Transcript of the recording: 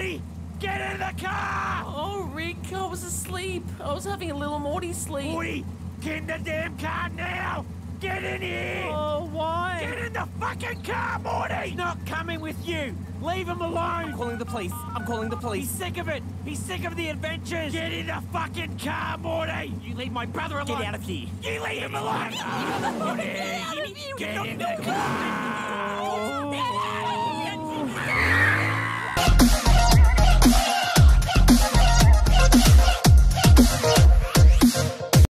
Morty, get in the car! Oh, Rick, I was asleep. I was having a little Morty sleep. Morty, get in the damn car now! Get in here! Oh, why? Get in the fucking car, Morty! He's not coming with you! Leave him alone! I'm calling the police. I'm calling the He's police. sick of it! He's sick of the adventures! Get in the fucking car, Morty! You leave my brother alone! Get out of here. You leave him alone! Morty! Get in the car!